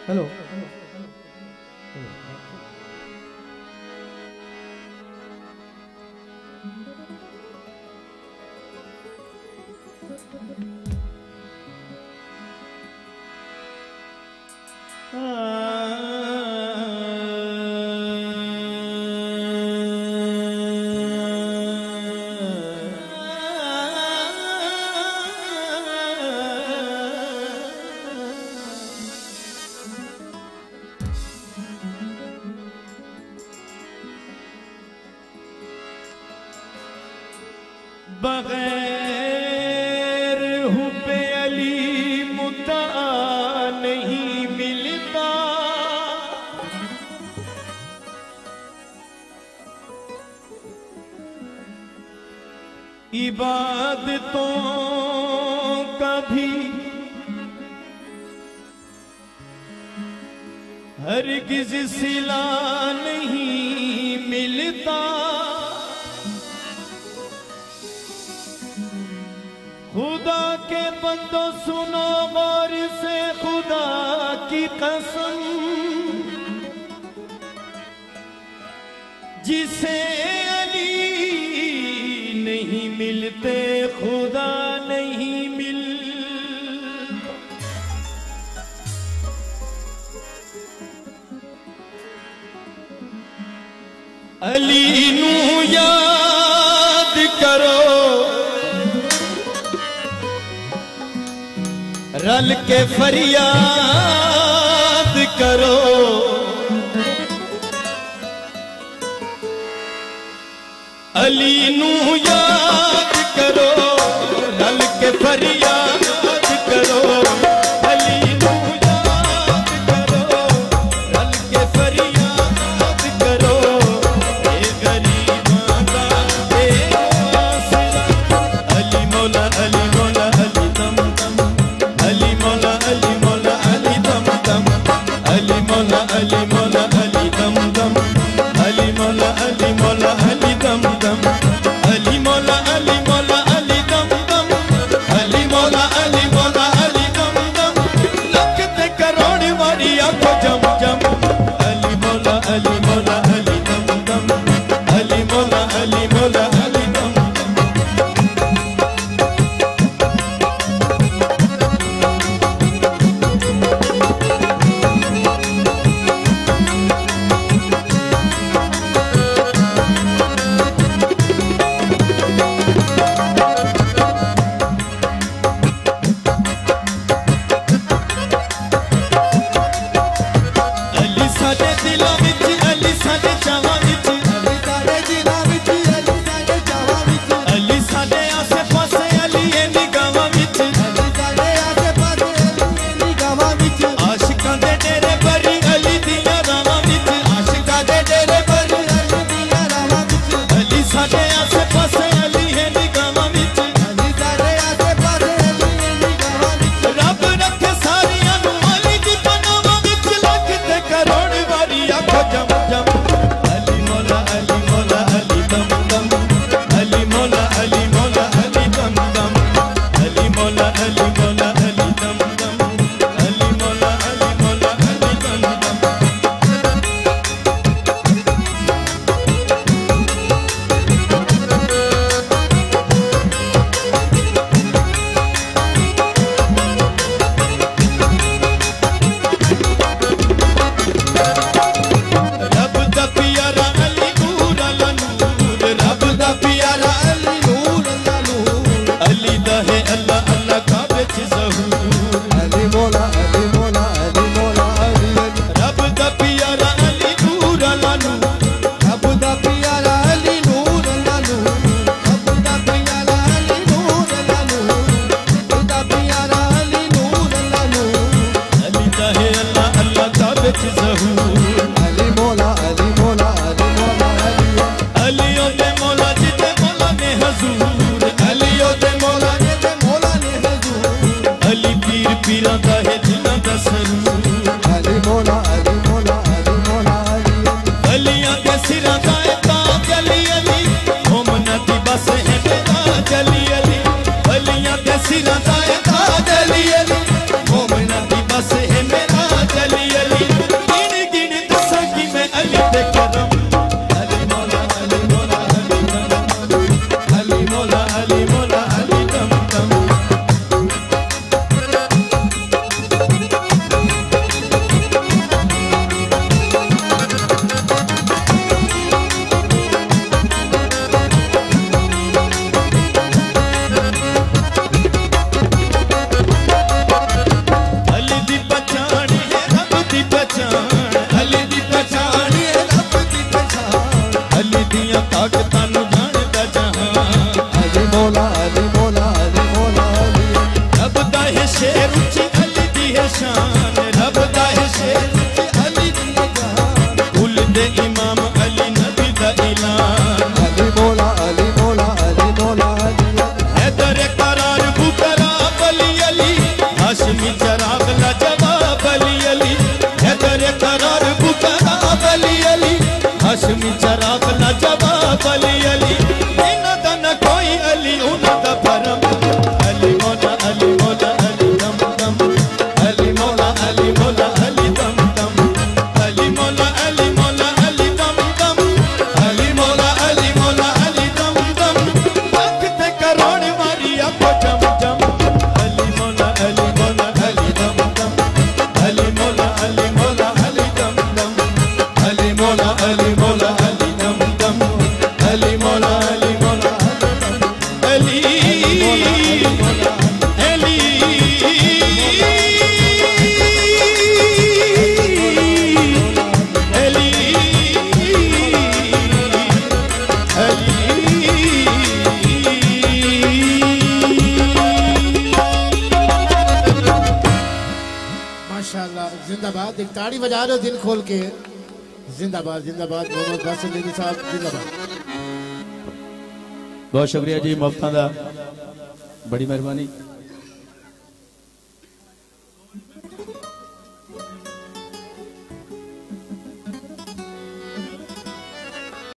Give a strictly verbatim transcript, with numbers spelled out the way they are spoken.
Hello बगैर हुब्बे अली मुद्दा नहीं मिलता, इबादतों का भी हरगिज़ सिला नहीं मिलता। खुदा के बंदो सुनो गौर से, खुदा की कसम, जिसे अली नहीं मिलते खुदा नहीं मिल। अली नू याद करो, रल के फरियाद करो। अली नू याद करो, रल के फरियाद करो। अली नू याद करो, रल के फरियाद करो। ए गरीबां दा ए आसरा, अली मौला अली मौला अली दम दम। अली मौला अली मौला अली दम दम। अली मौला अली मौला अली दम दम। अली मौला अली मौला अली दम दम। अली मौला अली मौला अली दम दम। अली मौला दियां ताकतां नूं जानदा जहां। अली मौला अली मौला अली मौला अली। रब दा है शेर उच्ची अली दी है शान, रब दा है शेर उच्ची अली दी है शान। कुल दे इमाम अली नबी दा ऐलान। अली मौला अली मौला अली मौला अली। हैदर करार बुकरा अली अली, हाशमी चराग लाजवाब अली अली। हैदर करार बुकरा अली अली, हाशमी चराग लाजवाब अली अली। इन्हां दा ना कोई अली उन्हां दा भरम। अली मौला अली मौला अली दम दम, अली मौला अली मौला अली दम दम, अली मौला अली मौला अली दम दम, अली मौला अली मौला अली दम दम। लख ते करोड़ मारी आपो जम जम। अली मौला अली मौला अली दम दम, अली मौला अली मौला अली दम दम, अली मौला अली मौला अली दम दम, अली मौला अली मौला अली अली माशाल्लाह, जिंदाबाद। एक ताड़ी बजा दो दिल खोल के। जिंदाबाद जिंदाबाद मोहम्मद बासित अली साहब जिंदाबाद। बहुत शुक्रिया जी, मुफ्तां दा बड़ी मेहरबानी।